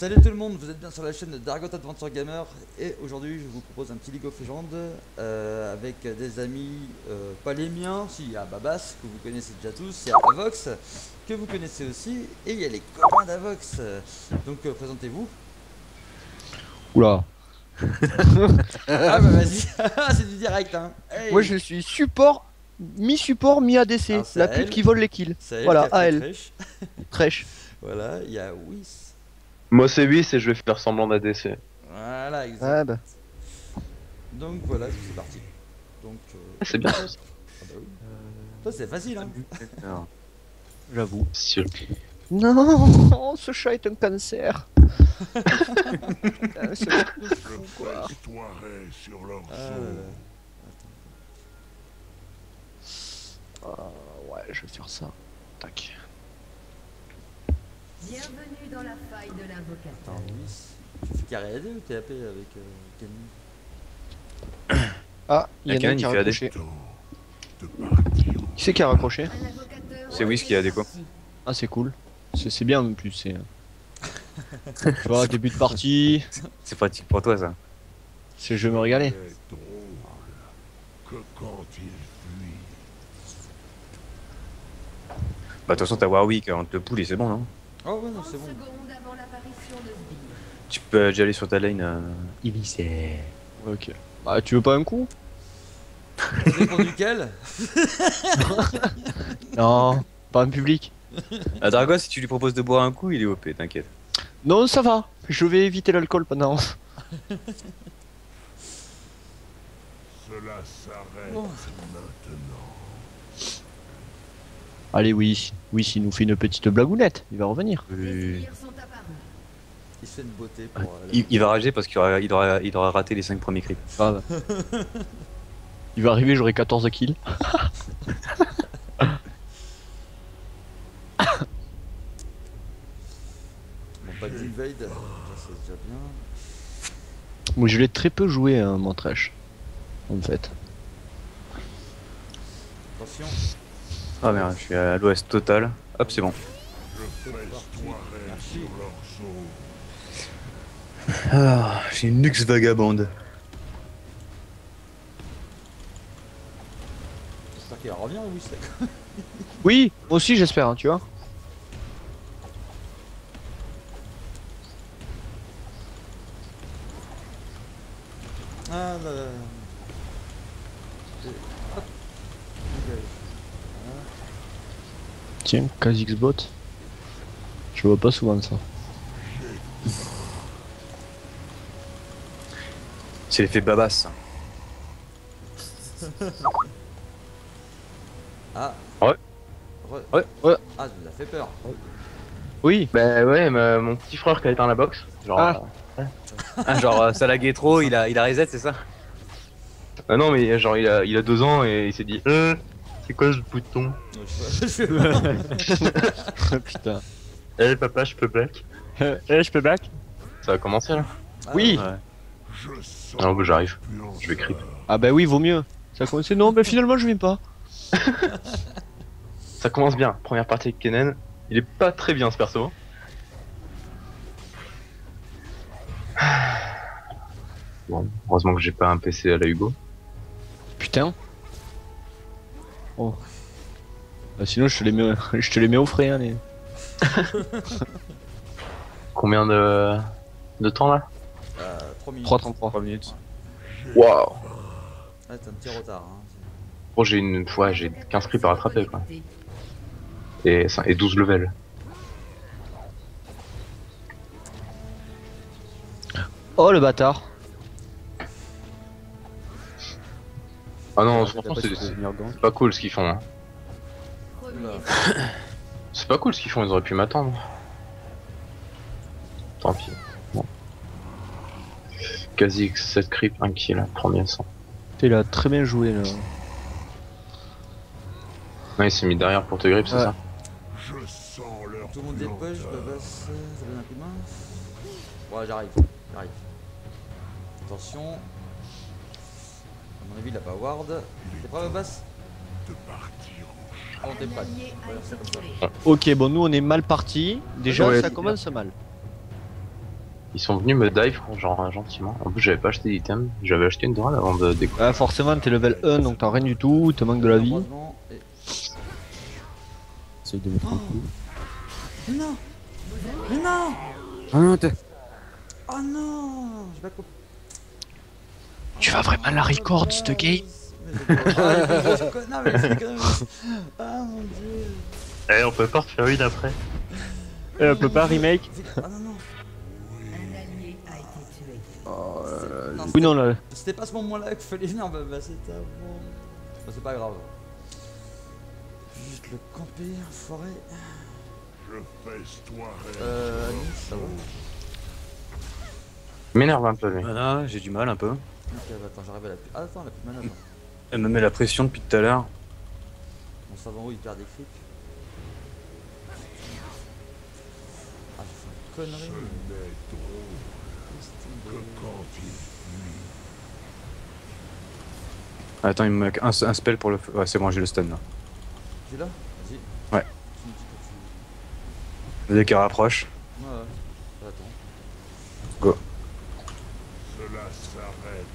Salut tout le monde, vous êtes bien sur la chaîne de Dargot Adventure Gamer et aujourd'hui je vous propose un petit League of Legends avec des amis, pas les miens, si il y a Babas que vous connaissez déjà tous, il y a Avox que vous connaissez aussi et il y a les copains d'Avox. Donc présentez-vous. Oula. Ah bah vas-y, c'est du direct hein. Hey. Moi je suis support, mi-support, mi-ADC. Alors, c'est La AL. pute qui vole les kills. C'est elle Voilà, qui a fait AL. Trèche. Trèche. Voilà, il y a Whis. Moi c'est 8 et je vais faire semblant d'ADC. Voilà, exact. Ah bah. Donc voilà, c'est parti. Donc C'est bien. ah bah oui. Toi c'est facile hein. J'avoue. Sûr. Non, ce chat est un cancer. Putain, ce truc de fou, quoi. sur leur Ah là là. Ouais, je vais faire ça. Tac. Bienvenue dans la faille de l'invocateur. Attends, Whis. Tu fais carré AD ou t'es AP avec Kenny? Ah, il y en a Quelqu'un, un qui il a fait AD. raccroché. Qui c'est qui a raccroché? Un invocateur. C'est Whis qui a des quoi. Ah, c'est cool. C'est bien en plus. C'est. Tu vois, début de partie. C'est pratique pour toi ça. C'est je vais me régaler. C'est drôle que quand ils fuient, Bah de toute façon t'as Warwick entre le pool et c'est bon non. Oh ouais, non, 30 c'est bon. secondes avant l'apparition de Sbire. Tu peux déjà aller sur ta lane Elise. Ok. Bah, tu veux pas un coup? Ça dépend duquel. Non, pas un public. Ah Dragos si tu lui proposes de boire un coup il est OP t'inquiète. Non, ça va. Je vais éviter l'alcool pendant. cela s'arrête Oh. maintenant. Allez, oui, il nous fait une petite blagounette. Il va revenir. Les sbires sont apparus. Il se fait une beauté pour. Il va rager parce qu'il aura raté les 5 premiers creeps. Grave. Il va arriver, j'aurai 14 kills. Bon, pas d'invade, ça c'est déjà bien. Moi, je l'ai très peu joué, hein, mon trash. En fait. Attention. Ah merde je suis à l'ouest total. Hop c'est bon. Je festoierai Merci. sur leurs os. Ah j'ai une luxe vagabonde. J'espère qu'il revient ou oui c'est. Oui, moi aussi, j'espère, hein, tu vois. Ah là là. Hop. Dégage. Tiens, Kha'Zix-bot. Je vois pas souvent ça. C'est l'effet Babas. Ah. Ouais. Ouais. Ah, ça nous a fait peur. Oui. Bah ouais, mon petit frère qui a éteint la box. Genre. Ah. Ah, genre ça laguait trop, il a reset c'est ça. Non mais genre il a 2 ans et il s'est dit c'est quoi ce bouton? Putain. Eh papa je peux black? Je peux back? Ça va commencer là? Ah, Oui. Ouais. Je sens Non bah j'arrive. pure Je vais creep. Ah bah oui, vaut mieux. Ça commence. Non, mais finalement, je viens pas. Ça commence bien. Première partie avec Kennen. Il est pas très bien ce perso. Bon, heureusement que j'ai pas un PC à la Hugo. Putain. Oh. Bah, sinon, je te les mets, je te les mets au frais, hein, les. Combien de temps là? 3 minutes. 3,33. 3 minutes. Waouh! Ah, t'as un petit retard. Hein. Bon, j'ai 15 creeps à rattraper quoi. Et 12 levels. Oh, le bâtard. Ah non, Ouais, franchement, t'as pas c'est pas cool ce qu'ils font. Hein. Premier Oula. C'est pas cool ce qu'ils font, ils auraient pu m'attendre. Tant pis. Bon. Kha'Zix, 7 creeps, 1 kill, premier sang. Il a très bien joué, là. Ouais, il s'est mis derrière pour te grip, c'est Ouais. ça? Je sens leur Tout le monde dépêche, lenteur. Babas, ça donne un coup de main. Ouais, j'arrive. Attention. À mon avis, il a pas ward. T'es prêt, Babas? De partir en Oh, t'es Un prêt. allié Voilà, a c'est été comme ça. tué. Ok, bon, nous, on est mal partis. Déjà, Ouais, ça c'est commence mal. Ils sont venus me dive, genre gentiment. En plus, j'avais pas acheté d'item. J'avais acheté une droite avant de découvrir. Ah, forcément, t'es level 1 donc t'as rien du tout, il te manque de la vie. Croisement et- Essaye de mettre un coup. Mais non. Mais non. Ah non, t'es. Oh non. J'ai pas compris. Tu vas vraiment la record cette game? Non mais c'est quand même... Ah mon dieu. Eh, on peut pas refaire une après. Elle peut pas remake? Ah non non. Un allié a été tué. Non, Oui, non, là. c'était pas ce moment-là qu'il fallait venir, bah c'était avant. Bah c'est pas grave. Juste le camper, forêt. Je festoierai. Nice, ça va. M'énerve un peu, lui. Mana, j'ai du mal un peu. Ok, bah attends, j'arrive à la... Ah attends, la plus mana, attends. Elle me met la pression depuis tout à l'heure. Mon savant il perd des crics. Ah, j'ai fait une connerie. Ce n'est drôle que quand il fuit. Attends, il me met un spell pour le feu. Ouais, c'est bon, j'ai le stun là. Tu es là? Vas-y. Ouais. Tu me dis quand Dès qu'elle rapproche. tu... Ouais, ouais. Attends. Go. Cela s'arrête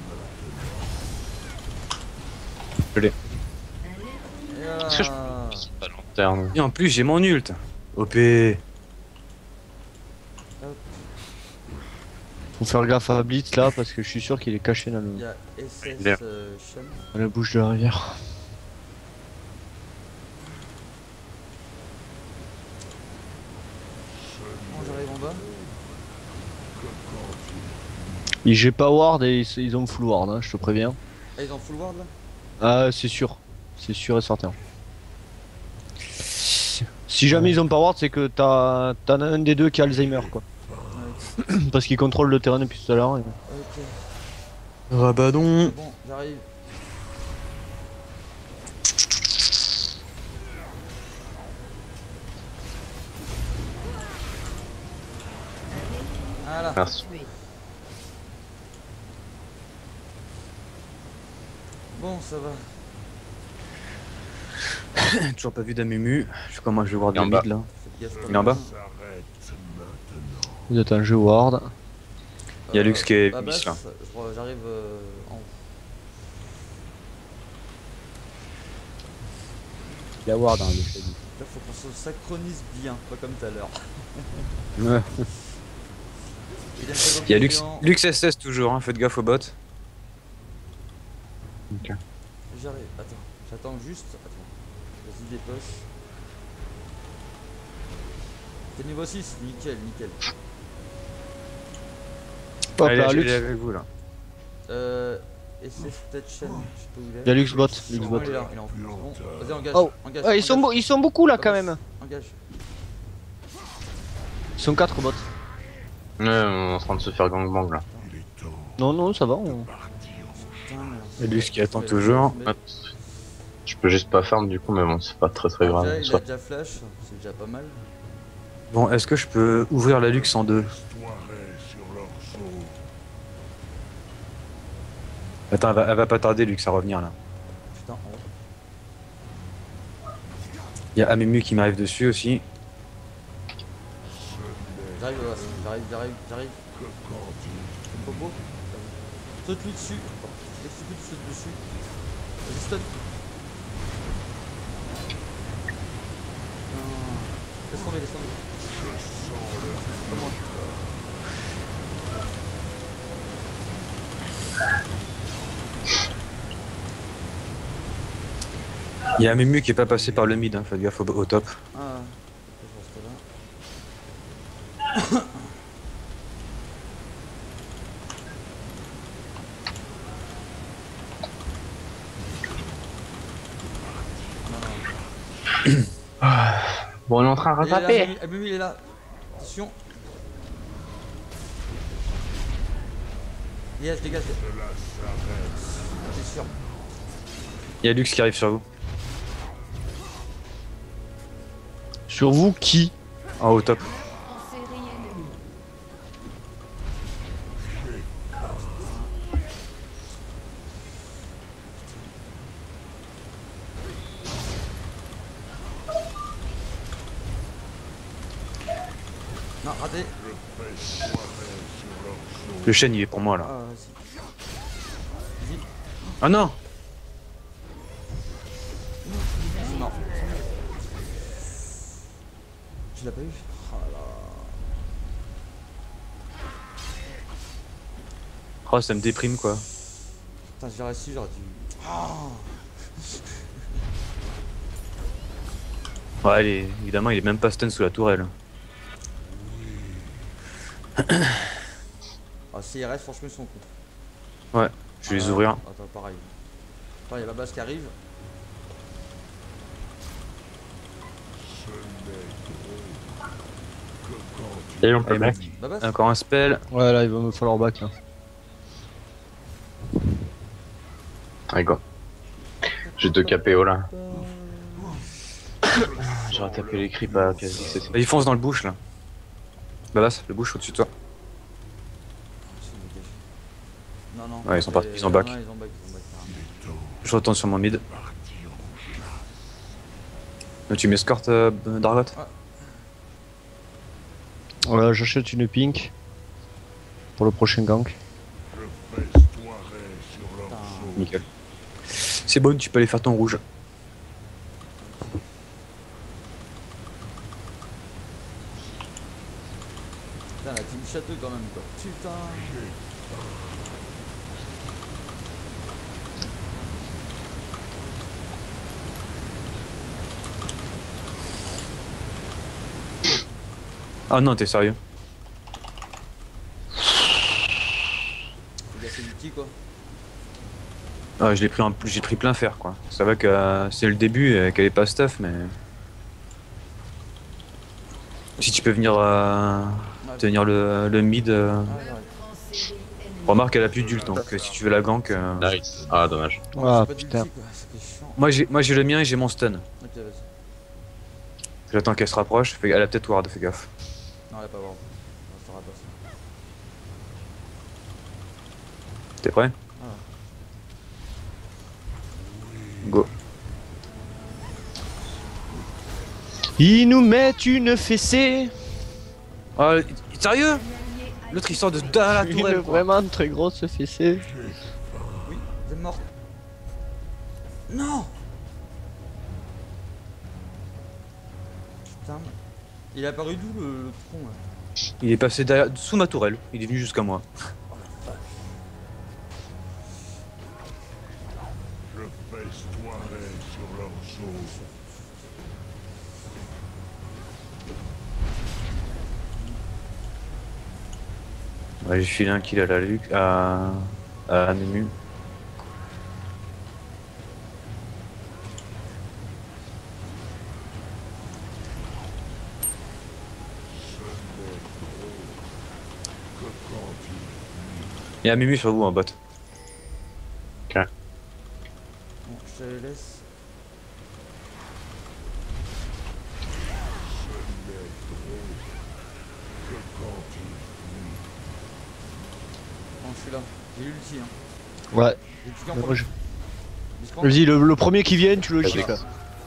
Je l'ai. Et voilà. Est-ce que je peux pas lanterne? Et en plus, j'ai mon ult. OP. Faut faire gaffe à Blitz là parce que je suis sûr qu'il est caché dans, Il y a SS Bien. Shen. dans la bouche de la rivière. Bon, j'arrive en bas. J'ai pas ward et ils ont full ward, hein, je te préviens. Ah, ils ont full ward là? Ah, c'est sûr et certain. Si jamais ils ont pas ward, c'est que t'en as un des deux qui a Alzheimer quoi. Ouais. Parce qu'il contrôle le terrain depuis tout à l'heure. Ok. Rabadon. Bon, j'arrive. Voilà. Merci. Tué. Bon, ça va. Toujours pas vu d'Amumu. Je sais comment je vais voir Il est en de bas. mid là. Faites gaffe. Il est en bas. s'arrête maintenant. Vous êtes un jeu ward. Il y a Lux qui est Babas, bis, là. J'arrive en haut. Il a ward, hein, le fait. Là, faut qu'on se synchronise bien, pas comme tout à l'heure. Ouais. Il y a Lux, Géant. Lux SS toujours, hein. Faites gaffe aux bots. J'arrive, attends, j'attends juste. Attends, vas-y, dépêche. T'es niveau 6, nickel, nickel. Hop Allez, là, je Lux. l'ai avec vous là. Et c'est peut-être chaîne, je sais pas où il est. Il y a Lux bot. Lux Bon, bot. il est là, il est en fond. Bon, vas-y, engage. Oh. Engage, Ouais, ils sont beaucoup là quand même. Engage. Ils sont 4 bots. Ouais, on est en train de se faire gangbang là. Il est temps Non, ça va. on- de partir. Putain, Et Lux qui attend toujours. Mais- Ouais. Je peux juste pas farm du coup, mais bon, c'est pas très Déjà, grave. il a Soit. déjà flash, c'est déjà pas mal. Bon, est-ce que je peux ouvrir la Lux en deux? Festoierai sur leur dos. Attends, elle va pas tarder Lux à revenir là. Putain, en haut. Il y a Amumu qui m'arrive dessus aussi. J'arrive, j'arrive. Que quand il Popo. Saute-lui dessus. Exécute, saute dessus. Vas-y, stun. Laisse tomber, laisse tomber. Comment? Il y a Amumu qui est pas passé par le mid, hein. Faites gaffe au top. Ah, je reste là. Bon, on est en train de Il est là, rattraper. Amumu, il est là. Attention. Dégage, dégage. cela s'arrête. T'es sûr. Il y a Lux qui arrive sur vous. Sur vous, qui? En haut top. En série ennemie. Non, raté. Je festoierai Le chêne il est pour moi là. Ah, vas-y. Ah non. Non. Tu l'as pas eu? Oh là là. Oh ça me déprime quoi. Putain, j'aurais su, j'aurais dû. Oh. Ouais évidemment il est même pas stun sous la tourelle. Ah, CRS, franchement, ils sont cool. Ouais, je vais les ouvrir. Attends, pareil. Attends, il y a la base qui arrive. Et on peut Allez, back. Babas. Encore un spell. Ouais, là, il va me falloir back là. Allez, go. J'ai 2 KPO là. J'aurais tapé les creeps à quasi CC. Il fonce dans le bush là. Babas, le bush au-dessus de toi. Non, non. Ouais, ils sont partis, ils sont back. Non, ils ont back, carrément. Je retourne sur mon mid. Tu m'escortes Dargot? Voilà, j'achète une pink pour le prochain gank. Je festoierai sur leur dos. Nickel. C'est bon, tu peux aller faire ton rouge. Putain, la team château quand même, quoi. Putain. Ah non, t'es sérieux? Il a fait du petit, quoi. Ah, j'ai pris plein fer quoi. Ça va que c'est le début et qu'elle est pas stuff, mais. Si tu peux venir tenir le mid. Ah, ouais. Remarque, elle a plus d'ult donc si tu veux la gank. Nice. Ah, dommage. Ah J'ai pas putain. d'ulti, quoi. C'était chiant. Moi j'ai le mien et j'ai mon stun. Ok, vas-y. J'attends qu'elle se rapproche. Elle a peut-être ward, fais gaffe. Non, elle a pas ward. On restera pas ça. T'es prêt? Go. Ils nous mettent une fessée. Ah, sérieux? L'autre il sort de la Une tourelle quoi. vraiment très grosse fessée. Oui, t'es mort. Non. Putain. Il est apparu d'où le tronc là? Il est passé sous ma tourelle. Il est venu jusqu'à moi. Je festoierai sur leur dos. Ouais, j'ai filé un kill à la Luc, à Nemu. Il y a Mimu sur vous en bot. Bon, je te les laisse. Bon, je suis là. J'ai l'ulti, hein. Ouais. J'ai l'ulti en Moi, premier. je- Discount. Vas-y, le premier qui vient, tu le Vas-y. kick. là.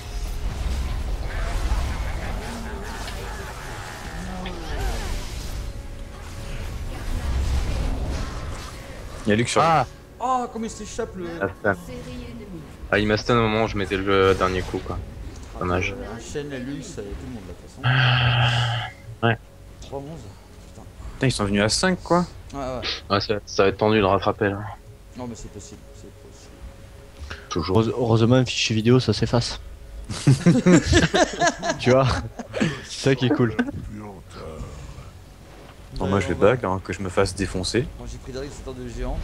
Il y a Luc sur Ah, Oh, comment il s'échappe le. Ah, putain. Ah, il m'a stun au moment où je mettais le dernier coup quoi. Dommage. Un chêne, la luxe, tout le monde là, de toute façon. Ouais. 3-11. Putain, ils sont venus à 5 quoi. Ouais, ouais. Ouais, ça va être tendu de rattraper là. Non, mais c'est possible. C'est possible. Toujours. heureusement, un fichier vidéo, ça s'efface. Tu vois, c'est ça qui est cool. Bon, moi je vais back, hein, que je me fasse défoncer. Moi j'ai pris direct cette heure de géant.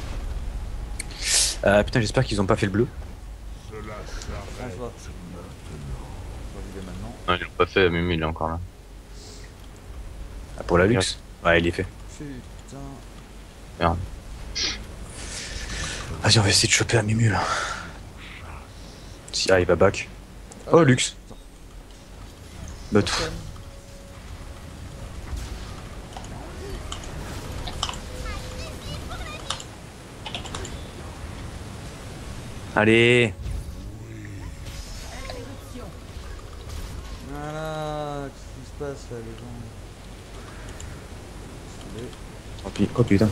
Putain, j'espère qu'ils ont pas fait le bleu. Cela François. s'arrête On va vider maintenant. Non, ils l'ont pas fait, Mimi il est encore là. Ah, pour la luxe. Ouais, il est fait. Putain. Merde. Vas-y, on va essayer de choper un Mimu là. Si, ah, il va back. Oh, luxe. Bah, tout. Allez. Voilà, qu'est-ce qui se passe là, les gens? Stylé. Tant pis. Oh putain.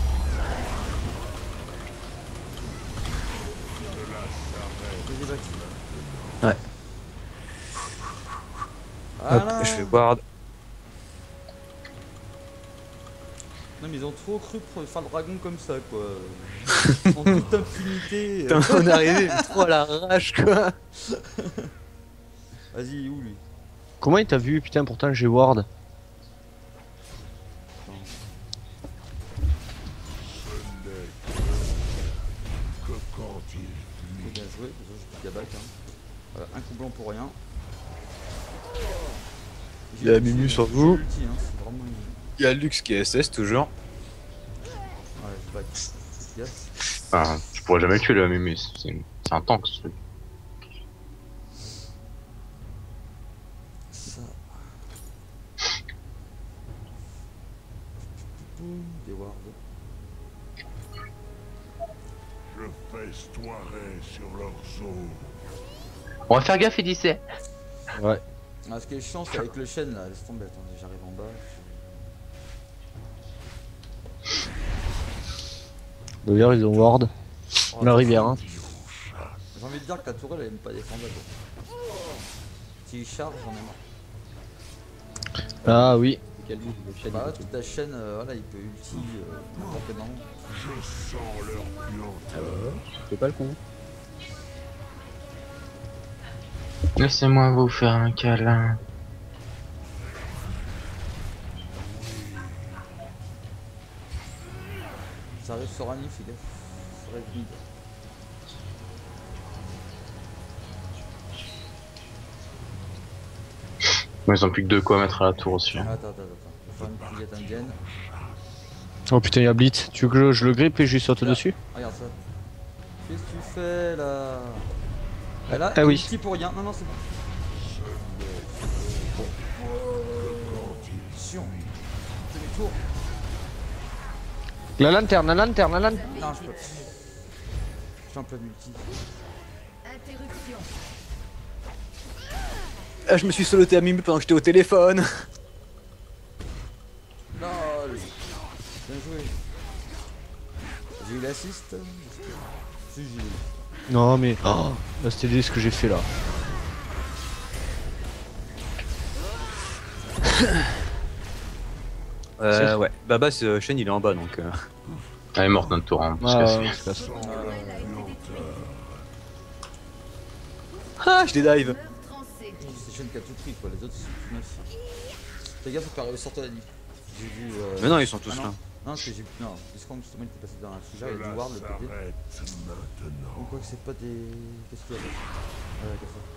Vas-y, back. Ouais. Voilà. Hop, je fais ward. Non mais ils ont trop cru pour faire le dragon comme ça quoi. En toute impunité. Putain, on est arrivé trop à l'arrache quoi. Vas-y, où lui? Comment il t'a vu? Putain, pourtant j'ai ward. Que quand il fuit, Bien joué, je dis back. Hein. Voilà, un coup blanc pour rien. Il y a Mimu sur vous. J'ai ulti, hein, c'est vraiment une... Il y a Lux qui est SS toujours. Ouais, je back. Yes. Enfin, je pourrais jamais le tuer le Mimus, c'est un tank ce truc. Ça. Boum, des wards. je festoierai sur leurs os. On va faire gaffe, Edicet. Ouais. Ah, ce qui est chiant, c'est avec le chêne là, laisse tomber, attendez, j'arrive en bas. D'ailleurs, ils ont ward. Oh, La rivière, hein. J'ai envie de dire que la tourelle elle est même pas défendable. S'il charge, j'en ai marre. Ah oui. Calme, le chien, Bah, il est toute ta chaîne, voilà, il peut ulti n'importe comment. Je sens leur puanteur. C'est pas le con. Laissez-moi vous faire un câlin. Ça arrive sur Annie, fais gaffe. Ça arrive vite. Bon, ils ont plus que 2 quoi mettre à la tour aussi. Hein. Attends. Je vais faire une fouillette indienne. Oh putain, il y a Blitz. Tu veux que je le grippe et je lui saute Là. dessus? Regarde ça. Qu'est-ce que tu fais là? Ah là, Ah oui. ulti pour rien. Non, c'est bon. Attention. Demi-tour. La lanterne. Non, je peux. Je suis en plein multi. Interruption. Ah, je me suis soloté à Mimu pendant que j'étais au téléphone. LOL. Bien joué. J'ai eu l'assist. Si, j'ai eu. Non mais... Oh, là c'était ce que j'ai fait là. Ouais. Baba, ce Shen il est en bas donc. Elle est morte notre tour. Hein, parce Ah, que ouais, c'est pas ça. Ah, je les dive. Meurtre en série. C'est Shen qui a tout pris quoi. Les autres c'est tout neuf. Fais gaffe, faut pas arriver sur toi la nuit. J'ai vu. Mais non, ils sont tous ah, non. là. Non, parce que j'ai vu. Non, Discord justement il était passé dans la figure, il y a Cela du ward le côté. s'arrête maintenant. Ou quoi que c'est pas des. Qu'est-ce qu'il y a d'autre? Ouais, comme ça.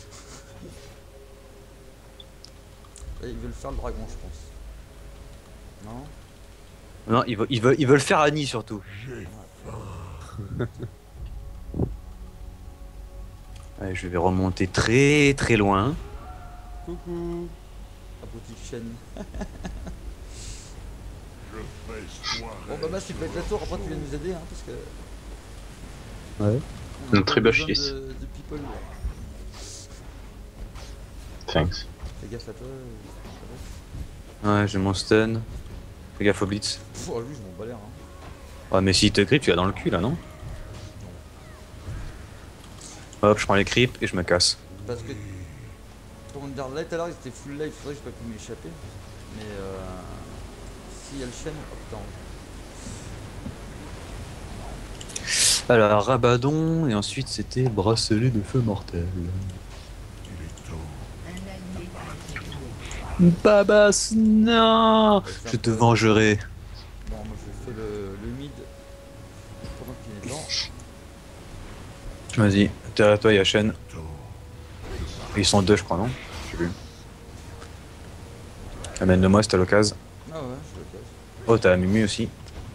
Et ils veulent faire le dragon, je pense. Non? Non, ils veulent faire Annie surtout. Ouais, je vais remonter très très loin. Coucou! La boutique chaîne. Je festoierai. Bon, bah, tu peux être la tour, après tu viens nous aider, hein, parce que. Ouais. On a Notre pas tribush besoin lisse. de people. Là. Thanks. Fais gaffe à toi. Ouais, j'ai mon stun. Fais gaffe au blitz. Pff, oh, lui, je m'en bats l'air. Hein. Ah, mais s'il te grippe, tu l'as dans le cul là, non? Hop, je prends les creeps et je me casse. Parce que. Comment dire, là tout à l'heure, il était full life, c'est vrai que j'ai pas pu m'échapper. Mais s'il y a le chêne, oh putain. Alors, Rabadon, et ensuite c'était bracelet de feu mortel. Un allié a été tué. Babas, non! Je te vengerai. Bon, moi je fais le mid pendant qu'il est dedans. Vas-y, derrière toi, il y a Shen. Ils sont deux, je crois, non? J'ai vu. Amène-le-moi si t'as l'occasion. Ah ouais, je le cache. Oh, t'as Mimi aussi.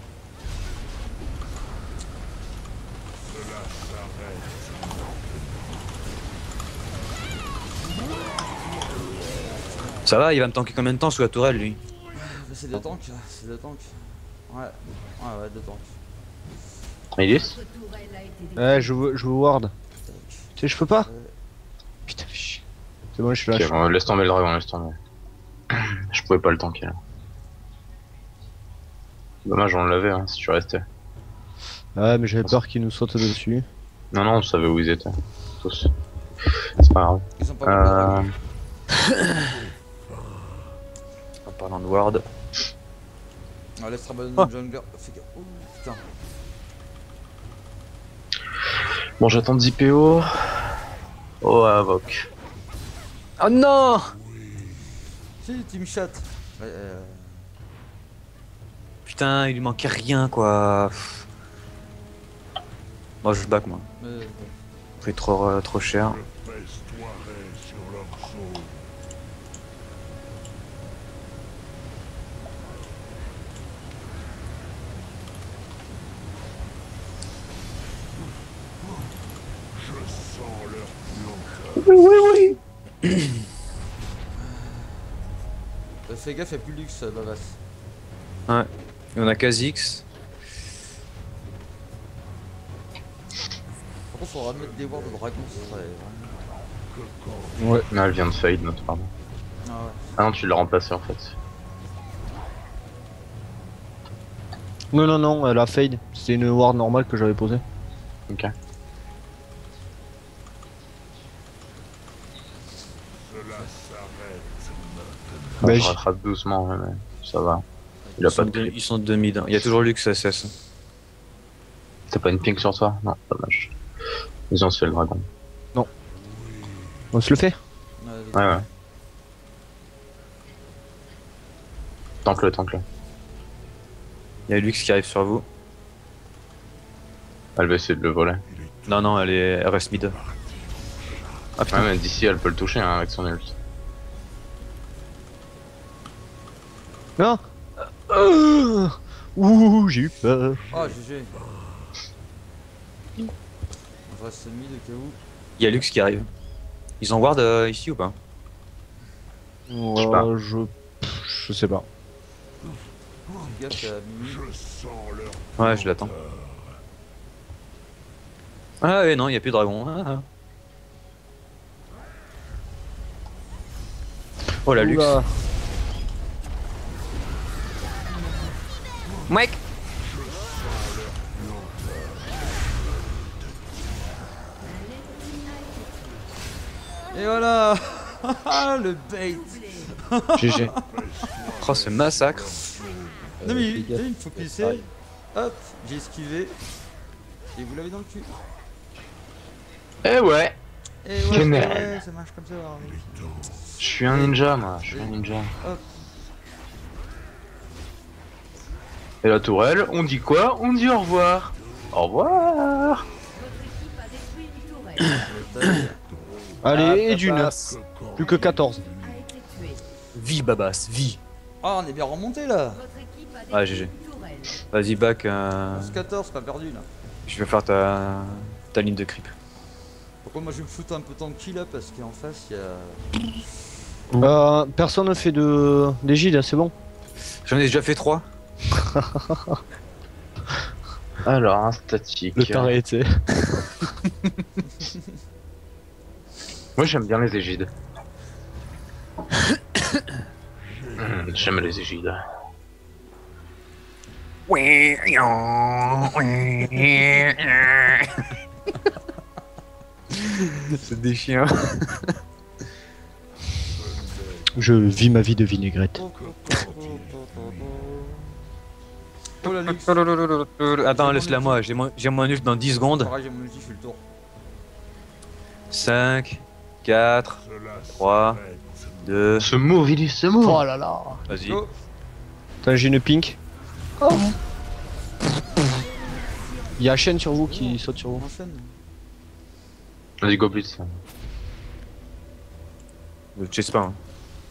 Ça va, il va me tanker combien de temps sous la tourelle, lui? C'est deux tanks, c'est deux tanks. Ouais, deux tanks. Elise? Votre tourelle a été détruite. Ouais, je veux ward. Tac. Tu sais, je peux pas. Ouais. Putain, fais chier. C'est bon, je suis là. Ok, bon, laisse tomber le dragon, laisse tomber. Je pouvais pas le tanker là. Dommage, on l'avait hein, si tu restais. Ouais, mais j'avais peur qu'ils nous sautent dessus. Non, non, on savait où ils étaient. Tous. C'est pas grave. Ils sont pas mal. En parlant de Ward. Ah, laisse abandonner le jungler. Fais gaffe. Oh putain. Bon, j'attends 10 PO. Oh, Avoc. Oh non! Si, team chat. Ouais, Putain, il lui manquait rien quoi. Moi je back moi. Pris trop cher. Je festoierai sur leur dos. Je sens leur puanteur. Fais gaffe, y'a plus de luxe, Babas. Ouais. Et on a Kha'Zix. Par contre, faudra mettre des wards de dragon, ce serait vraiment. Ouais. Non, elle vient de fade, notre pardon. Ah ouais. Ah non, tu l'as remplacé en fait. Non, non, non, la fade. C'était une ward normale que j'avais posée. Ok. Cela s'arrête maintenant. Bon, Bah, je j'- rattrape doucement, ouais, mais ça va. Il a pas de creep. Ils sont de mid. Hein. Il y a toujours Lux SS. T'as pas une ping sur toi? Non, dommage. Ils ont se fait le dragon. On se le fait? Ouais, ouais. Tank-le, tank-le. Il y a Lux qui arrive sur vous. Elle va essayer de le voler. Non, non, elle reste mid. Ah Ouais, putain. mais d'ici, elle peut le toucher hein, avec son ult. Non. Ouh, j'ai eu peur. Ah, GG. On reste mid au cas où. Il y a Lux qui arrive. Ils ont ward ici ou pas? sais pas. Je sais pas. Fais gaffe, y'a Mimi. Je sens leur Ouais, je l'attends. Ah ouais, non, il y a plus de dragon. Ah. Oh la Lux. Oula. Mec. Et voilà. Le bait. GG. Oh, ce massacre. Non mais fais gaffe. il faut glisser. Hop, j'ai esquivé. Et vous l'avez dans le cul. Eh ouais! Et ouais, Quenelle. ouais, ça marche comme ça. alors. Je suis un ninja, moi. Je suis un ninja. Hop. Et la tourelle, on dit quoi? On dit au revoir. Au revoir! Votre équipe a détruit une tourelle. Le taille. Allez, et Ah, d'une. Babas. Plus que 14. A été tué. Vie Babas, vie. Ah, on est bien remonté là. Votre équipe a détruit Ah, GG. une tourelle. Vas-y, back. 14, pas perdu là. Je vais faire ta ligne de creep. Pourquoi moi je vais me foutre un peu tanky là parce qu'en face il y a. Personne ne fait des gilles, c'est bon. J'en ai déjà fait 3. Alors, un statique. Le temps arrêté. Moi, j'aime bien les égides. J'aime les égides. C'est des chiens. Je vis ma vie de vinaigrette. Oh la luxe. Attends, laisse-la moi, j'ai mon ult dans 10 secondes. Pareil, j'ai mon ulti, je fais le tour. 5, 4, Cela 3, s'arrête. 2, Ce move, il est ce move! Oh là là. vas-y. Go. Putain, j'ai une pink. Il y a Shen sur vous qui saute sur On vous. enchaîne. Vas-y, go blitz. Ne chase pas. Hein.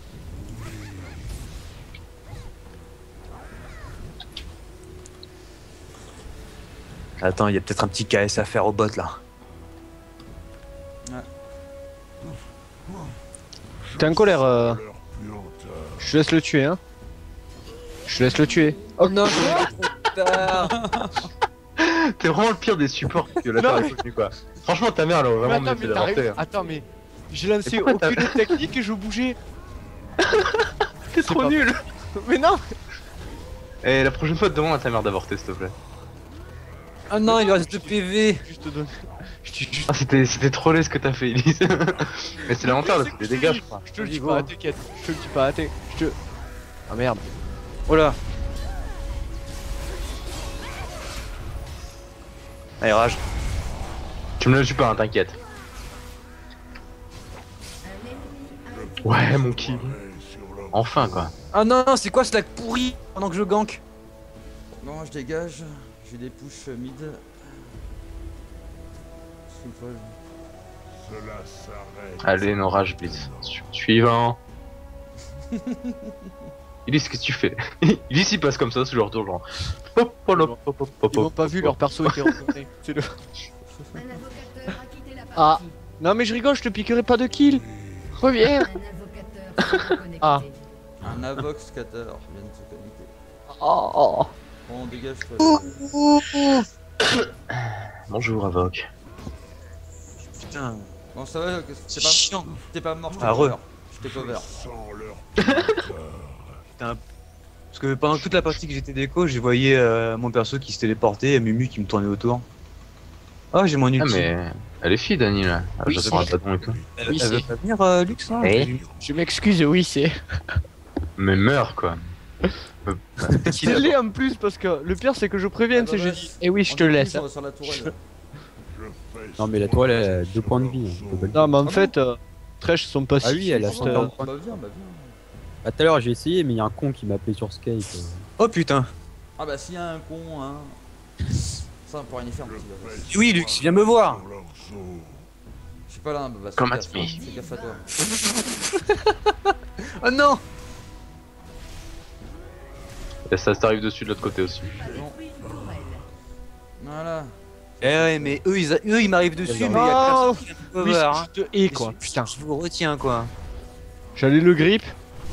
Attends, il y a peut-être un petit KS à faire au bot là. T'es en colère, Leur puanteur. je te laisse le tuer, hein. Je te laisse le tuer. Oh non, trop tard. T'es vraiment le pire des supports que la Terre ait connu, quoi. Franchement, ta mère, elle aurait vraiment mieux fait d'avorter. hein. Attends, mais j'ai lancé Et pourquoi aucune technique et je bougeais. T'es trop pas- nul! Mais non. Et la prochaine fois, demande à ta mère d'avorter, s'il te plaît. Ah non, il lui reste 2 PV. Juste donne. Je te juste. Ah, c'était trop laid ce que t'as fait, Elise. Mais c'est l'inventaire, là, c'est des dégâts, je crois. Je te le Vas-y, dis go. pas, t'inquiète. Je te le dis pas, t'inquiète. Je te. Ah merde. Oh là. Allez, rage. Tu me le tues pas, hein, t'inquiète. Un ennemi a été Ouais, mon kill. sur leur Enfin, quoi. Ah non, non, c'est quoi ce lag pourri pendant que je gank? Non, je dégage. J'ai des push mid. C'est une folle. cela s'arrête. Allez, no rage, blitz. Suivant. Elise, qu'est-ce que tu fais? Elise, il passe comme ça, ce genre de tour, genre. Hop, hop, hop, hop, hop, hop, Ils m'ont hop, pas hop, vu, hop. leur perso était retourné. C'est le. un invocateur a quitté la Ah. partie. Non mais je rigole, je te piquerai pas de kill. Reviens. Un invocateur s'est reconnecté. Ah. Un Avox Scatter vient de se connecter. Oh. Bon, dégage toi. Bonjour, Avoc. Putain. Bon, ça va, C'est t'es pas, chiant. t'es pas mort, je t'ai Ah, cover. Je t'ai cover. Sans leur Putain. Parce que pendant toute la partie que j'étais déco, je voyais mon perso qui se téléportait et Mumu qui me tournait autour. Oh, j'ai mon ulti. Ah, mais. Elle est fille, Dani, là. Ah, Oui, j'attends un c'est- bâton et tout. Elle, Oui, elle veut c'est- pas venir, Lux, là Eh Je m'excuse, oui c'est. Mais meurs, quoi. C'est laid en plus parce que le pire c'est que je préviens, Ah, c'est bah, je bah, dis. Eh oui, je On te est laisse. tous hein. sur la tourelle. je fais Non, mais la toile, elle a 2 points de vie. Hein. Faut pas le dire. Non mais en Ah fait, Tresh sont pas Ah oui, elle a juste, 140 Bah viens, bah viens. Ah, tout à l'heure, j'ai essayé, mais il y a un con qui m'a appelé sur Skype. Oh putain. Ah bah s'il y a un con, hein. Ça on peut rien y faire. petit gars. Oui, Lux, viens me voir. sur leurs os. Je suis pas là, bah Come fais at gaffe, me. hein. Fais gaffe à toi. Oh non. Et ça t'arrive dessus de l'autre côté aussi. Détruit une tourelle. Voilà. Eh ouais, mais eux, ils m'arrivent dessus, mais il y a Oh, personne qui me oui, cover, hein. je te hais quoi, putain. Je vous retiens, quoi. J'allais le grip.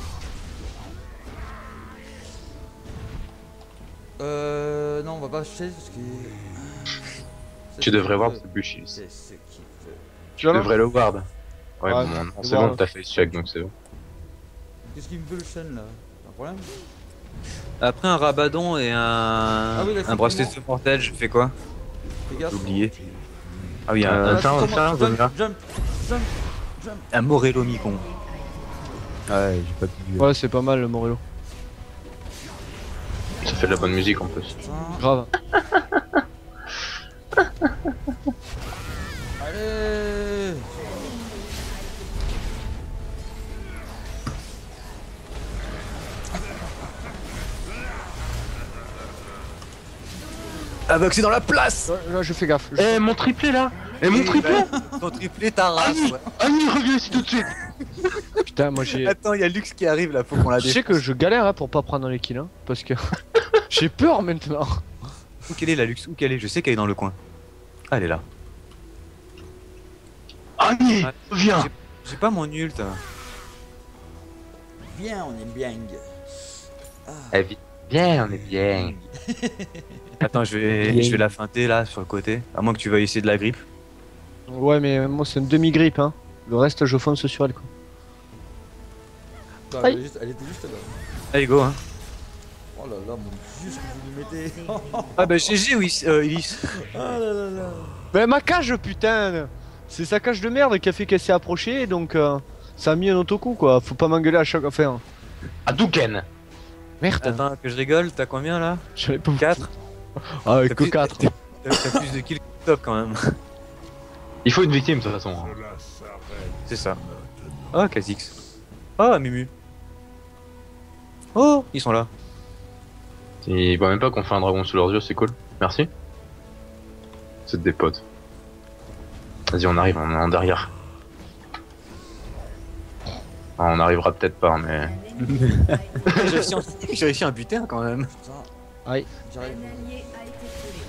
Non, on va pas acheter parce que. Tu devrais voir ce bûche, Elise. C'est ce qu'il veut. Tu devrais le ward. Ouais, Ouais, bon, non, je c'est vois. bon, t'as fait check, donc c'est bon. Qu'est-ce qu'il me veut le Shen là? Pas un problème? Après un rabadon et Ah oui, là, un bracelet de effectivement. supportage, je fais quoi? Fais gaffe. J'ai oublié. Ah oui, Euh, Ah, tiens, comment- tiens, jump, Zomia. jump, jump, jump. un Morello Micon. Ouais, j'ai pas pu du Ouais, c'est pas mal le Morello. Ça fait de la bonne musique en plus. Putain. Grave. Allez. Avoc, c'est dans la place. Là, je fais gaffe. Eh, mon triplé là! Eh, mon triplé! Ton triplé, ta race, ouais. Annie, reviens ici tout de suite! Putain, moi j'ai. Attends, il y a Lux qui arrive là, faut qu'on la Tu sais défonce. que je galère hein, pour pas prendre les kills, hein, parce que j'ai peur maintenant. Où qu'elle est la Lux? Où qu'elle est? Je sais qu'elle est dans le coin. Ah, elle est là. Annie! Ouais. Viens! J'ai pas mon ult. Bien, on est bien. Eh, bien, on est bien. Attends, je vais la feinter là sur le côté. À moins que tu veuilles essayer de la grippe. Ouais, mais moi c'est une demi-grippe, hein. Le reste, je fonce sur elle, quoi. Bah, Aïe. elle était juste là. Allez, go, hein. Oh là là, mon dieu, ce que vous lui mettez. Ah bah GG, oui, Elise. Ah là là là. Mais ma cage, putain. C'est sa cage de merde qui a fait qu'elle s'est approchée, donc ça a mis un autocoup, quoi. Faut pas m'engueuler à chaque fois. Hadouken! Merde. Attends, que je rigole, t'as combien là? J'avais pas 4. Ah, T'as que plus- 4. T'as plus de kills que top quand même. Il faut une victime de toute façon. hein. Cela s'arrête. C'est ça. Oh, Kha'Zix. Oh, Mumu. Oh, ils sont là. Ils voient même pas qu'on fait un dragon sous leurs yeux, c'est cool. Merci. C'est des potes. Vas-y, on arrive, on est en derrière. Ah, on arrivera peut-être pas, mais. Un ennemi a été J'ai réussi un butin quand même. Putain. Aïe. J'arrive. Un allié a été tué.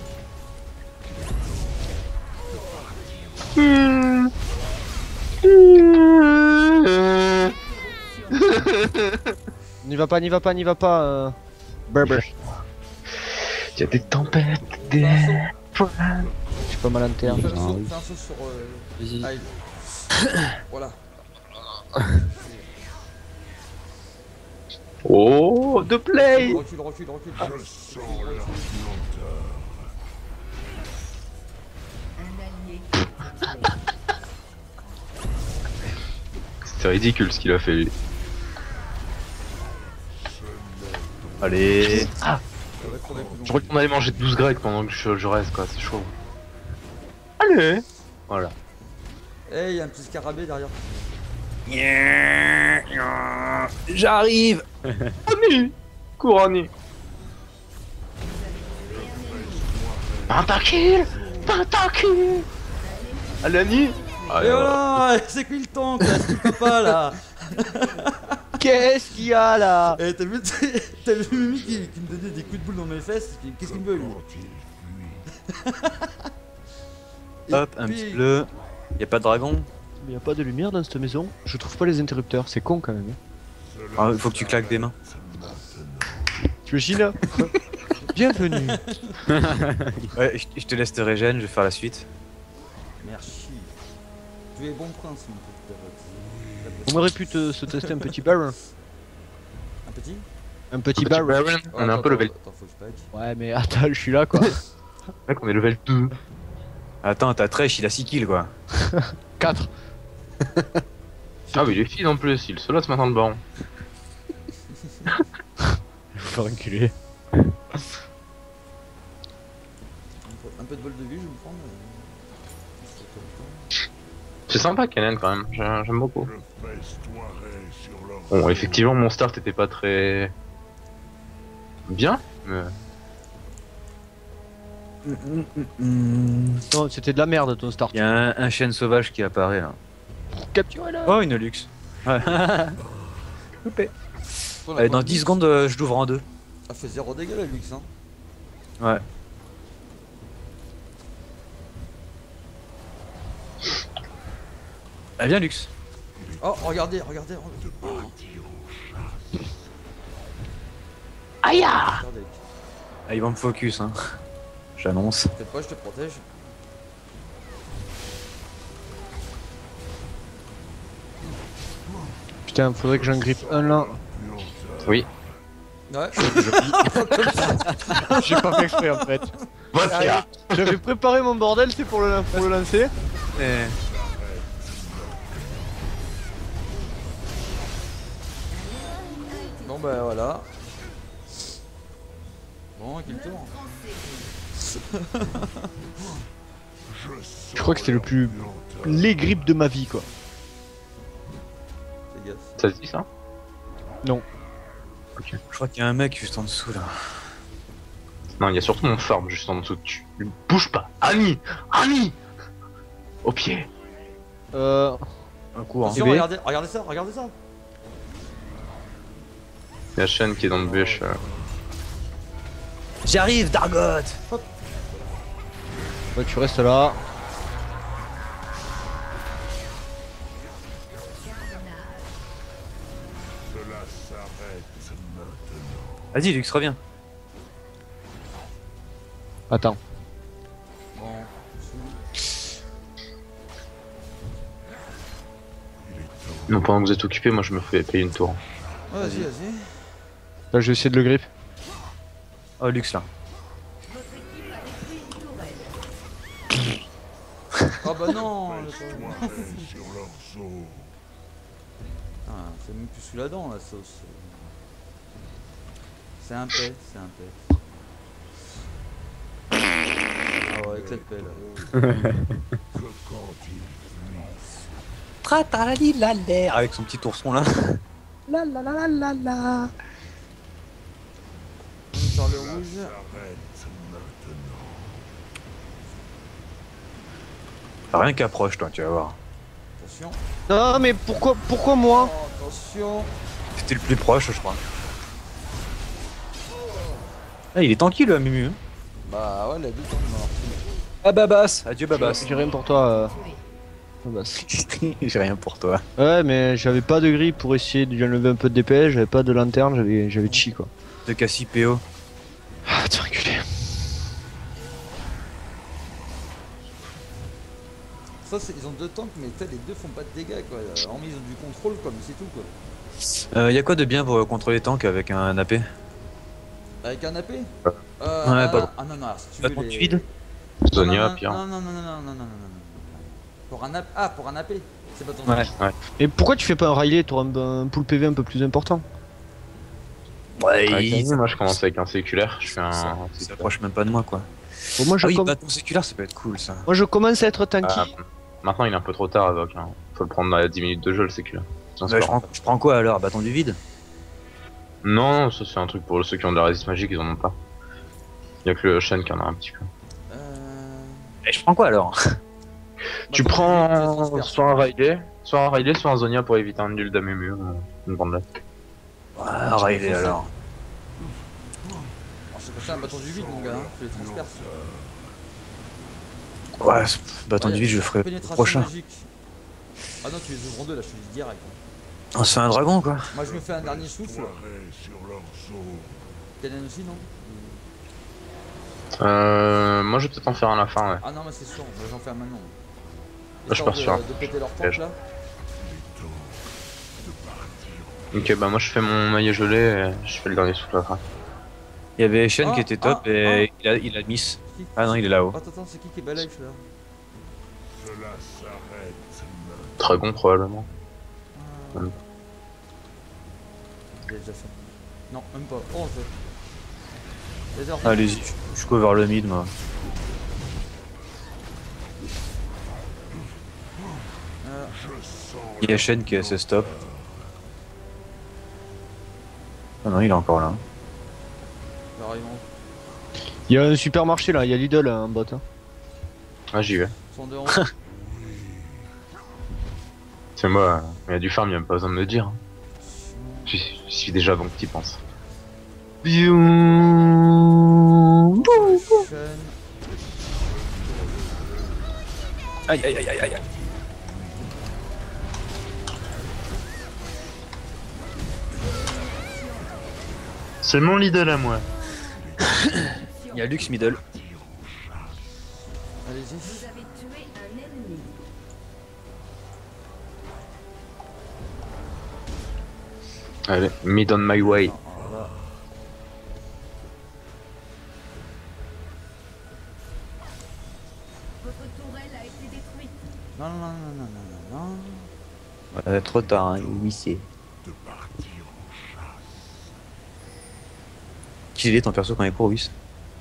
N'y va pas, n'y va pas, n'y va pas. Berber. Il y a des tempêtes, des. Je suis pas mal en terre. Fais un saut, oui. fais un saut sur. Vas-y. Aïe. Voilà. Oh, de play. Recule, recule. Je sens leur lenteur. Un allié a été tué. C'était ridicule ce qu'il a fait lui. Allez. Je retourne aller manger 12 grecs pendant que je reste quoi, c'est chaud. Allez. Voilà. Eh, y a un petit scarabée derrière. J'arrive. Annie. Cours Annie. Pentakill. Allez Annie. Et Allez, voilà. voilà, c'est qui le tank là, c'est le pas là. Qu'est-ce qu'il y a là? Eh, t'as vu Mimi qui me donnait des coups de boule dans mes fesses? Qu'est-ce qu'il me veut lui? Quand il Et Hop, un puis- petit bleu. Y a pas de dragon. Il y a pas de lumière dans cette maison. Je trouve pas les interrupteurs, c'est con quand même. Ah, faut que tu claques des mains. Tu imagines? Bienvenue. Ouais, je te laisse te régène, je vais faire la suite. Merci. Tu es bon prince, mon petit On aurait pu se tester un petit Baron. Un petit? Un petit Petit Baron. Baron, on est un peu level. Attends, faut que je pack. Ouais, mais attends, je suis là quoi. Mec, on est level 2. Attends, ta trèche, il a 6 kills quoi. 4. Ah mais il est fine en plus, il se laisse maintenant le baron. Faut reculer. Un peu de bol de vue, je vais me prendre. C'est sympa Kennen quand même, j'aime beaucoup. je festoierai sur leur Bon, effectivement, mon start était pas très bien, mais Non, c'était de la merde ton start. Il y a un chêne sauvage qui apparaît là. Capturez-la. Oh, une luxe. Ouais. Loupé. Allez, dans 10 secondes, je l'ouvre en deux. Ah, fait 0 dégâts la luxe, hein. Ouais. Ah, viens, luxe. Oh, regardez. Aïe. Regardez. Ah, ils vont me focus, hein. J'annonce. Peut-être pas, je te protège. Putain, faudrait que j'en grippe un là. oui. Ouais. J'ai pas fait exprès en fait. J'avais préparé mon bordel, c'est pour le lancer. Eh. Bon, bah voilà. Bon, qui le tour? Je crois que c'était le plus les grippes de ma vie quoi. Fais gaffe. Ça se dit ça? Je crois qu'il y a un mec juste en dessous là. Non, il y a surtout mon farm juste en dessous. Tu bouge pas. Annie. Au pied. Un coup, hein. Attention, bébé. regardez ça. Il y a Shen qui est dans le bûche. J'arrive, Dargot. Ouais, tu restes là. Cela s'arrête maintenant. Vas-y, Lux, reviens. Attends. Bon, Non, pendant que vous êtes occupé, moi je me fais payer une tour. vas-y. Là, je vais essayer de le grip. Oh, Lux là. Votre équipe a détruit une tourelle. Ah bah non. Festoierai sur leurs os. Ah, c'est même plus sous la dent la sauce. C'est un paix. Ah ouais, avec cette paix là. Que quand ils fuient, Tratalalilalère. Avec son petit ourson là. La la la la la la. Sur le rouge. s'arrête maintenant. Rien qu'approche toi, tu vas voir. Attention. Non, mais pourquoi moi? Oh, attention. C'était le plus proche, je crois. Ah, il est tranquille, Mumu. Hein. Bah ouais, la butte est morte. Ah, Babas. Adieu, Babas. J'ai rien pour toi. Tué. Babas. J'ai rien pour toi. Ouais, mais j'avais pas de grille pour essayer de lui enlever un peu de DPS, j'avais pas de lanterne, j'avais chi quoi. De Cassie PO. Ah, t'es reculé. Ça, ils ont deux tanks, mais les deux font pas de dégâts quoi. Hormis ils ont du contrôle quoi, mais c'est tout quoi. Y a quoi de bien pour contre les tanks avec un AP? Avec un AP Ouais. Ah non, non, alors, si tu veux Battement les... du vide. Zonia, non, pire. non, non, non, non, non, non, non, non, non. Pour un AP. Ah, pour un AP. C'est pas ton Ouais. Et pourquoi tu fais pas un Riley? T'auras un pool PV un peu plus important. Ouais, Avec moi je commence avec un séculaire, je fais un. ça s'approche même pas de moi quoi. Bon, moi, Ah oui, com- bâton séculaire, ça peut être cool ça. moi je commence à être tanky. Ah, maintenant il est un peu trop tard avec. Hein. Faut le prendre à 10 minutes de jeu le séculaire. Sinon, c'est Ouais, pas je prends quoi alors? Bâton du vide? Non, ça c'est un truc pour ceux qui ont de la résistance magique, ils en ont pas. Y'a que le Shen qui en a un petit peu. Et je prends quoi alors? Tu prends soit un Riley, soit un Zonia pour éviter un nul d'Amumu, une bandelette. Ouais, Riley alors. Alors, c'est pas ça un bâton du vide, mon gars, hein. Tu les transperces. Ouais, bâton du vide, je le ferai Pénétration prochain. magique. Ah non, tu les ouvres en deux là, je te le dis direct. On se fait un dragon quoi. Moi je me fais un dernier souffle. Soirée sur leur zone. Kanen aussi, non? Moi je vais peut-être en faire un à la fin, ouais. Ah non, mais c'est sûr, j'en fais un maintenant. je pars sur un. De péter leur tank Piège. là. Ok, bah moi je fais mon maillet gelé et je fais le dernier souffle après. Il y avait Shen Ah, qui était top ah, et il a miss. Qui- Ah non, il est là-haut. Attends, c'est qui est bas life là? Cela s'arrête maintenant. Dragon probablement. Ah. Je l'ai déjà fait. Non, même pas. Oh, on le fait. Les heures. Allez-y, je cover le mid moi. Il y a Shen qui est assez stop. Ah non, il est encore là. Alors, ils vont. Il y a un supermarché là, il y a Lidl en bot. Hein. Ah j'y vais. Ils sont devant. C'est moi, il y a du farm, il y a même pas besoin de me le dire. Hein. Je suis déjà bon que t'y penses. Sean. Aïe aïe aïe aïe aïe. C'est mon Lidl à moi. Il y a Lux middle. Allez-y. Vous avez tué un ennemi. Allez, mid on my way. Non, voilà. Votre tourelle a été détruite. Non, non, non, non, non, non, non. Ouais, trop tard, hein, il missait. De partir en chasse. Qui est ton perso quand il est pro, Whis?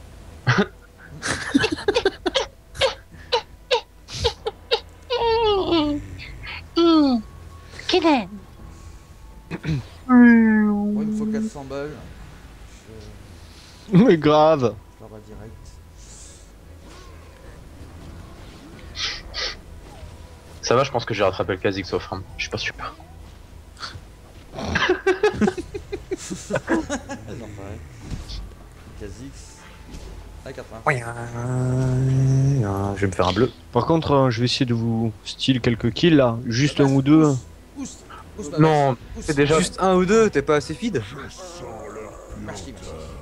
Bon, il me faut 400 balles. Mais grave. Je leur bats direct. Ça va, je pense que j'ai rattrapé le Kha'Zix au frame. Je suis pas sûr. Non, pareil. Kha'Zix. À 80. Je vais me faire un bleu. Par contre, je vais essayer de vous steal quelques kills là, juste un ou deux. Pousse, pousse, Non, pousse. c'est déjà. Juste un ou deux, t'es pas assez feed? Je sens leur Merci.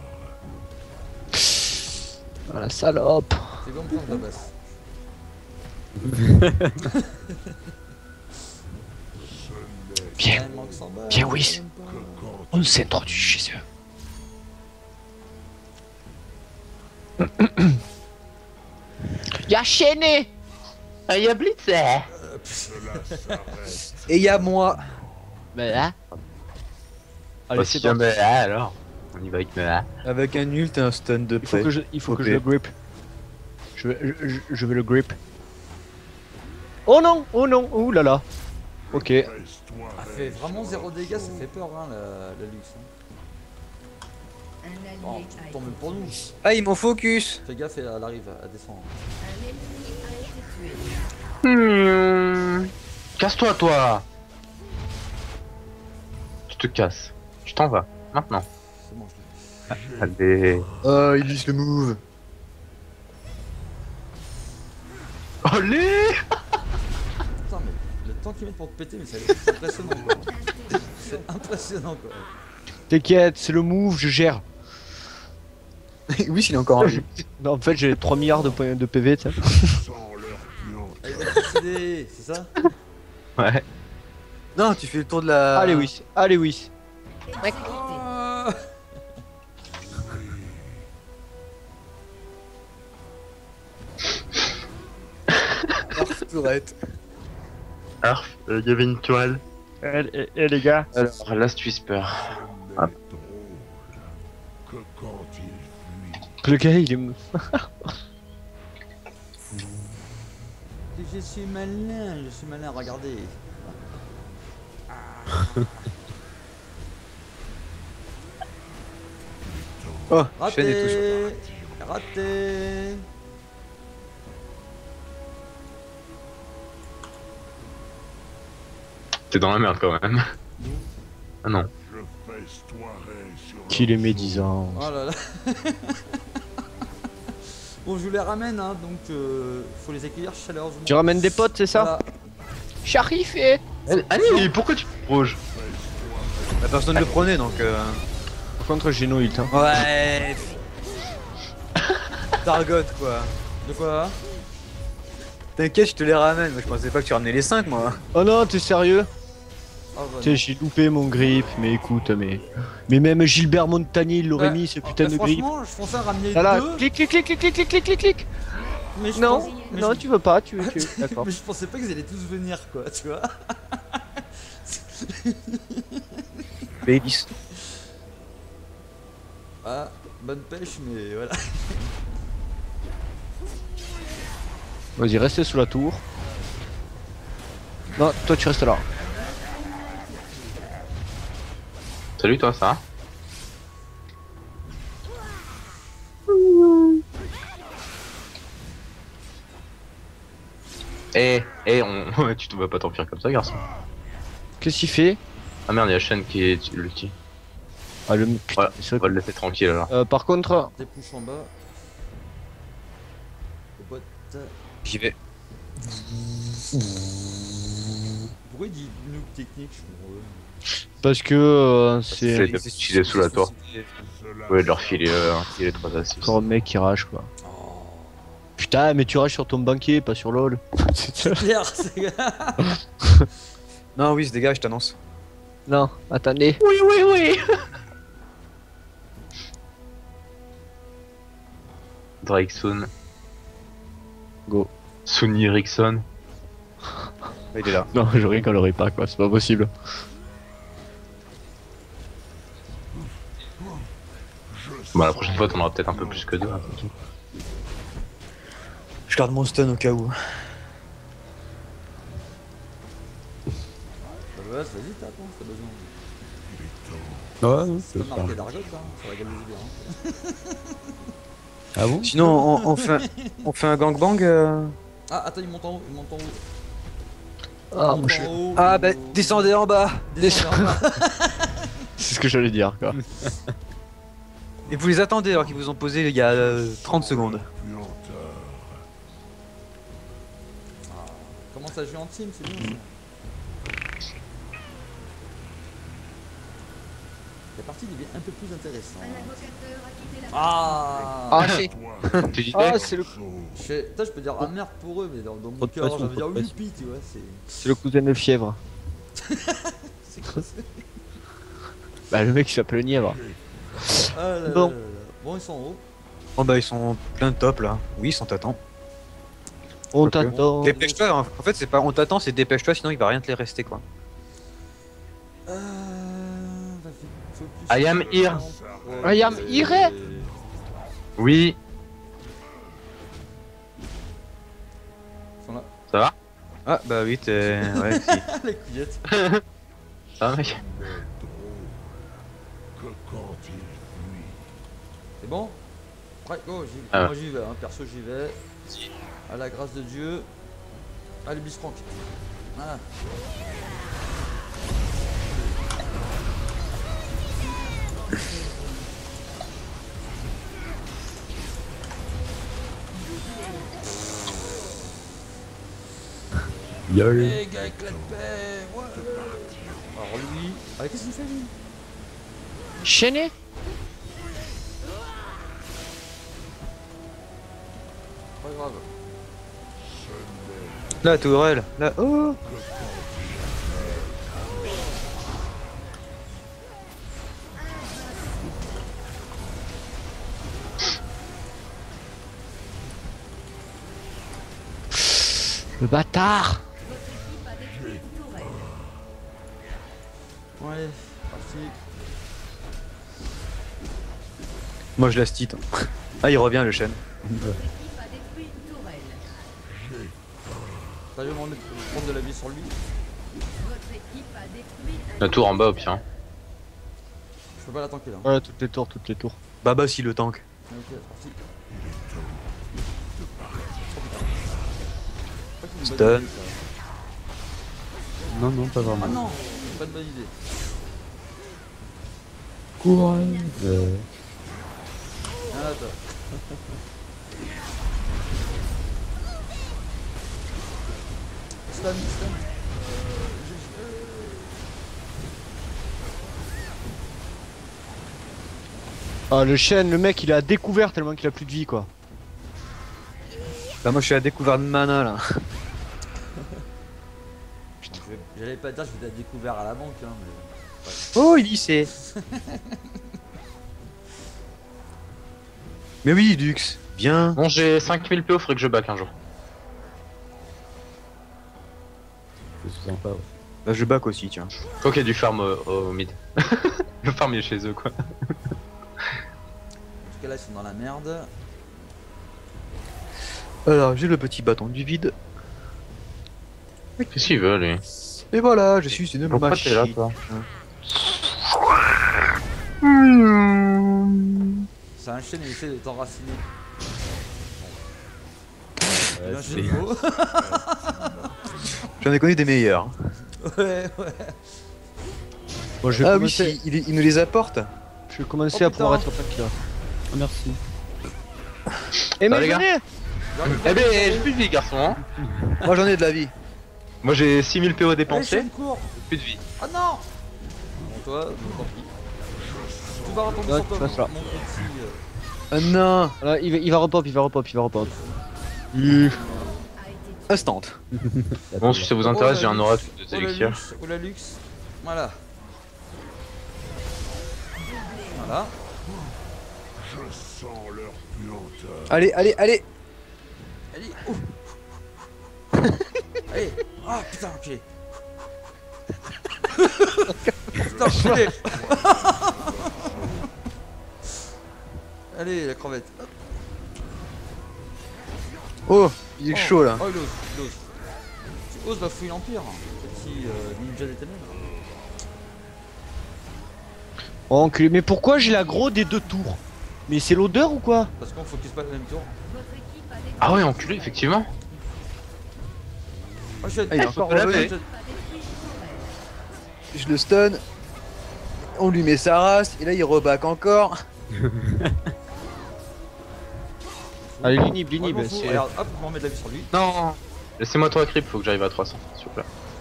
Ah, la salope. C'est bon, prendre la basse. Bien, Il manque 100 balles. bien, oui. même pas. on s'introduit chez eux. Y'a Chené. Y'a Blitzer. Et y a moi. Mais là. Allez, Bah, c'est si parti. jamais, ah, alors. On y va avec me. Avec un ult et un stun de Il faut près. que Ok. je le grip. Je vais le grip. Oh non, ouh là là. Ok. Ah, fait vraiment 0 dégâts, ça fait peur, hein, la luxe. Hein. Un allié Bon, a tant été même pour nous. Ah, ils m'ont focus. Fais gaffe, elle arrive à descendre. Un ennemi a été tué. Casse-toi, toi. Tu te casses. Tu t'en vas. Maintenant. C'est bon, je l'ai. Allez. Oh, il lisse le move. Allez. Putain, mais le temps qu'ils mettent pour te péter, mais c'est impressionnant quoi. C'est impressionnant quoi. T'inquiète, c'est le move, je gère. Oui, il est encore en vie. Non, en fait, j'ai 3 milliards de points de PV, tu sais. Sans leur pion. Allez, va te suicider, c'est ça? Ouais. Non, tu fais le tour de la. Allez, oui. Allez, oui. Exécuté. Ah. Tourette. Arf, il y avait une toile. Eh les gars. Alors, Last Whisper. Ce Ah. n'est drôle que quand il fuit. Le gars, il est. Je suis malin, regardez. Oh, chaîne et touche. Raté. T'es dans la merde quand même. Ah non. Je festoierai sur Qu'il leur est médisant. Oh là là. Bon, je vous les ramène, hein, donc faut les accueillir chaleureusement. Tu ramènes des potes, c'est ça? Voilà. Charifé. Allez, pourquoi tu me rouges? La personne le prenait donc. Par contre, j'ai no ult. Hein. Ouais. Targot quoi. De quoi? T'inquiète, je te les ramène. Moi je pensais pas que tu ramenais les 5 moi. Oh non, t'es sérieux? Oh, bah, Tu sais, j'ai loupé mon grip, mais écoute, mais même Gilbert Montagny il l'aurait Ouais. mis, ce putain de grip. franchement, je pensais ramener Là, là, deux, clic, clic, clic, clic, clic, clic, clic, clic, clic. mais je Non, pense- mais non, je- tu veux pas, tu d'accord. mais je pensais pas qu'ils allaient tous venir, quoi, tu vois. Baileys. Ah, bonne pêche, mais voilà. Vas-y, restez sous la tour. Non, toi tu restes là. Salut toi, ça va? Tu te vas pas t'enfuir comme ça, garçon. Qu'est-ce qu'il fait? Ah merde, il y a Shen qui est l'ulti. Ah le putain, Ouais, c'est on vrai va le laisser tranquille alors. Par contre, Des pouces en bas. Le bot. J'y vais. Pourquoi il dit noob technique, je comprends parce que c'est Il est sous la tour. Ouais, de leur filer les 3 assists. encore un mec qui rage quoi. pas. Oh. Putain, mais tu rages sur ton banquier, pas sur LOL. C'est clair, c'est. Non, oui, se dégage, je t'annonce. Non, attendez. Oui, oui, oui. Drake Soon. Go. Soon Erickson. Il est là. Non, je rigolerai pas quoi, c'est pas possible. Bah la prochaine fois t'en auras peut-être un peu plus que 2. Je garde mon stun au cas où. Bah, vas-y, tape, hein, si t'as besoin. Ouais, non, C'est c'est pas ça. marqué d'argot, hein, ça va gagner bien. Ah bon? Sinon, on fait un gangbang. Ah, attends, il monte en haut, il monte en haut. Ah, Il monte en haut, Ah il bah, monte- descendez en bas. Descendez en bas. c'est ce que j'allais dire quoi. Et vous les attendez alors qu'ils vous ont posé il y a 30 secondes. puanteur. Comment ça joue en team, c'est bien ça. La partie devient un peu plus intéressante. Un invocateur a quitté la Ah, Ah c'est. Toi, Tu disais Ah c'est le. Putain, je peux dire ah merde pour eux, mais dans mon Trop de cœur, pression, j'avais dire trop de pression. youpi, tu vois, C'est le cousin de fièvre. c'est quoi ça? Bah le mec il s'appelle Nièvre. Ah là là Bon. là là. Bon, ils sont en haut. Oh bah, ils sont plein de top là. Oui, ils sont t'attend. On Ok. t'attend. Dépêche-toi, hein. En fait, c'est pas on t'attend, c'est dépêche-toi, sinon il va rien te les rester quoi. Vas-y, faut plus- I am here. I am here. Oui, Ils sont là. ça va? Ah bah oui, t'es. Ouais, si. Les couillettes. Ça va mec? n'est drôle que quand il fuit. C'est bon? Ouais, go, Ah ouais. moi j'y vais, hein. Perso j'y vais. À la grâce de Dieu. Allez, Biscrank. Voilà. Yol. Les gars, éclate de paix. Ouais. Alors lui. Ah, qu'est-ce qu'il fait lui? Chaîné. Pas grave. Là, Tourelle. Là, oh. Le bâtard. Votre équipe a détruit une tourelle. Bon allez, parti. Moi je la stit. Ah, il revient le chêne. Votre équipe a détruit une tourelle. T'as vu prendre de la vie sur lui? Votre équipe a détruit un La tour en bas au pire. Hein. Je peux pas la tanker là. Ouais, toutes les tours, toutes les tours. Baba si le tank. Ok, parti. Stun. Non, non, pas Ah vraiment. non, c'est pas une bonne idée. Courage. Ah, toi. Stun, stun. Ah, le chêne, le mec, il a découvert tellement qu'il a plus de vie, quoi. Bah moi je suis à découvert de mana là. J'allais pas dire, je vais être découvert à la banque, hein, mais. Oh il y sait. Mais oui Dux, bien. Bon, j'ai 5000 PO, faudrait que je back un jour. C'est sympa, ouais. Bah je back aussi tiens. Faut qu'il y ait du farm au mid. Le farm il est chez eux quoi. En tout cas, là, ils sont dans la merde. Alors j'ai le petit bâton du vide. Qu'est-ce qu'il veut lui? Et voilà, je suis une Pourquoi t'es machine. là toi? C'est un chêne et il essaie de t'enraciner. Ouais, Bien c'est- jeu de mots. J'en ai connu des meilleurs. Ouais, ouais. Bon, je vais Ah oui, commencer, si, il nous les apporte. je vais commencer Oh, à pouvoir putain. être tranquille là. Ah, merci. Eh mais les gars. venez. Eh ben, j'ai plus de vie garçon hein. Moi j'en ai de la vie. Moi j'ai 6000 PO Allez, dépensés, chêne, cours. plus de vie. Oh non. Bon, toi, tant pis. Tu vas retomber Ouais, sur toi, tu passes là. mon petit. Ah non. Voilà, il va repop, il va repop, il va repop. a été Instant. Bon, si ça vous intéresse, j'ai un aura de élixir. Oh la luxe. Voilà. Voilà. Je sens leur puanteur. Allez, allez, allez. Allez, ouf. Allez. Ah putain, ok. Putain, enculé. Allez, la crevette. Hop. Oh, il est chaud là. Oh, il ose, il ose. Tu oses la fouille l'Empire. Petit ninja des ténèbres. Oh enculé, mais pourquoi j'ai l'aggro des deux tours? Mais c'est l'odeur ou quoi? Parce qu'on focus pas le même tour. votre équipe a détruit Ah ouais, enculé, effectivement. Oh, je Ah, il est encore la revenu. paix. une tourelle. Je le stun. On lui met sa race. Et là il reback encore. Allez, l'inhib, c'est... Regarde, hop, on met de la vie sur lui. Non. Laissez-moi 3 creep, faut que j'arrive à 300, s'il vous plaît.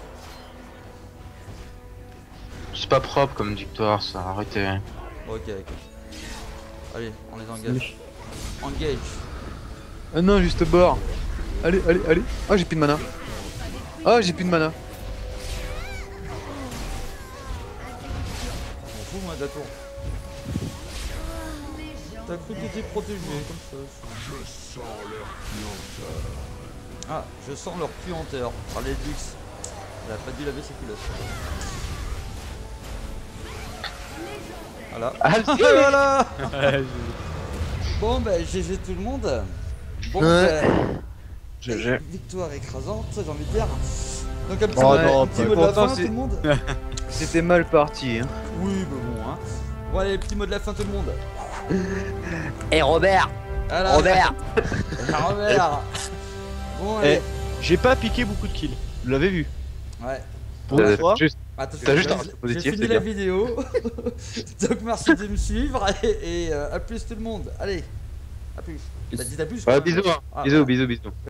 C'est pas propre comme victoire, ça, arrêtez. Bon, ok, ok. Allez, on les engage. Engage. Ah non, juste bord. Allez, allez, allez. Ah, j'ai plus de mana. Ah, j'ai plus de mana. On fout, moi, de la tour. T'as cru que t'étais protégé, comme ça. Je sens leur puanteur. Ah, je sens leur puanteur. Par les luxe. Elle a pas dû laver ses culottes. Voilà. Ah, Voilà. Bon, bah, GG tout le monde. Bon, Ouais. bah, victoire écrasante, j'ai envie de dire. Donc, un petit, Oh, mot, non, un petit mot de la pourtant, fin, c'est- tout le monde. C'était mal parti. Hein. Oui, bah bon, hein. Bon, allez, petit mot de la fin, tout le monde. Et Robert. Voilà. Robert. Robert. Bon, allez. J'ai pas piqué beaucoup de kills, vous l'avez vu. Ouais. Pour une fois. juste, Attends, T'as juste j'ai- un retour j'ai positif, fini c'est la bien. vidéo. Donc merci de me suivre et à plus tout le monde. Allez, à plus. T'as dit à plus ouais, quoi. bisous, hein. Ah, Bisous, voilà. bisous, bisous.